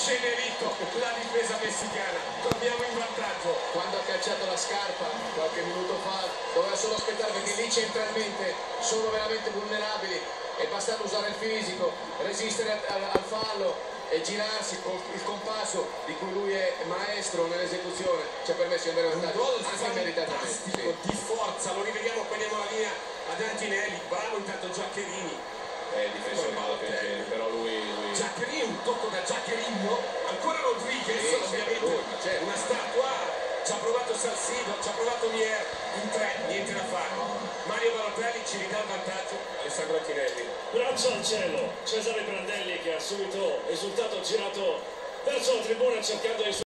incenerito la difesa messicana. Torniamo in vantaggio. Quando ha calciato la scarpa qualche minuto fa doveva solo aspettare, perché lì centralmente sono veramente vulnerabili e bastava usare il fisico, resistere al fallo e girarsi con il compasso di cui lui è maestro nell'esecuzione, ci ha permesso di andare in vantaggio anche meritatamente. Fantastico, di forza, lo rivediamo, prendiamo la linea ad Antinelli, bravo intanto Giaccherini. Difesa di Balotelli, però lui... Giaccherini, un tocco da Giaccherino, ancora Rodriguez, Sì, ovviamente certo. una statua, ci ha provato Salcido, ci ha provato Mier, in tre, niente da fare. Mario Balotelli ci ridà il vantaggio, Alessandro Antinelli. Braccio al cielo, Cesare Prandelli che ha subito esultato, girato verso la tribuna cercando di